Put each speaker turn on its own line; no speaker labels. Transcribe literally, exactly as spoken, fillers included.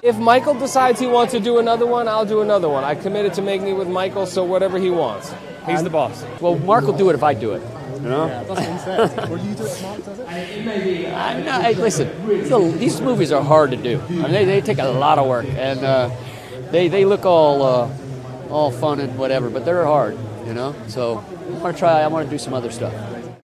If Michael decides he wants to do another one, I'll do another one. I committed to making it with Michael, so whatever he wants. He's and, the boss.
Well, Mark will do it if I do it. You know?
Yeah, that's what he said. Will you do it, Mark does it?
I'm not, hey, listen, these movies are hard to do. I mean, they, they take a lot of work, and uh, they they look all uh, all fun and whatever, but they're hard, you know. So I want to try. I want to do some other stuff.